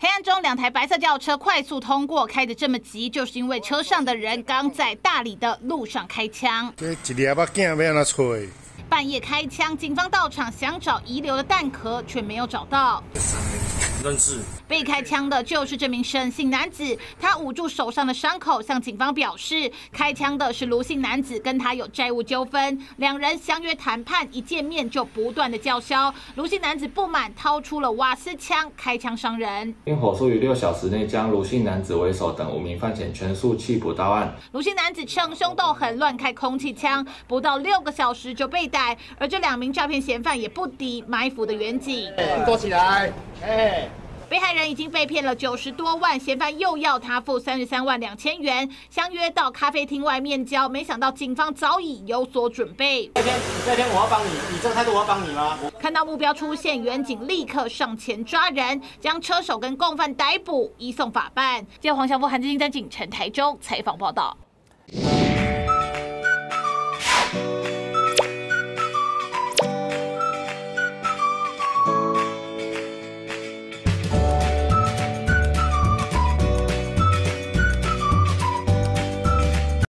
黑暗中，2台白色轿车快速通过，开得这么急，就是因为车上的人刚在大理的路上开枪。 这一粒目镜要安怎吹？ 半夜开枪，警方到场想找遗留的弹壳，却没有找到。 认识。 被开枪的就是这名沈姓男子，他捂住手上的伤口，向警方表示，开枪的是卢姓男子，跟他有债务纠纷，两人相约谈判，一见面就不断的叫嚣。卢姓男子不满，掏出了瓦斯枪开枪伤人， 并火速于6小时内将卢姓男子为首等5名犯嫌全数缉捕到案。 卢姓男子逞凶斗狠，乱开空气枪，不到6个小时就被逮，而这2名诈骗嫌犯也不敌埋伏的远警。 躲起来， 被害人已经被骗了90多万，嫌犯又要他付33万2千元，相约到咖啡厅外面交。没想到警方早已有所准备。 这天我要帮你，你这个态度我要帮你吗？ 看到目标出现，远警立刻上前抓人，将车手跟共犯逮捕，移送法办。记者黄祥福、韩志金在警城台中采访报道。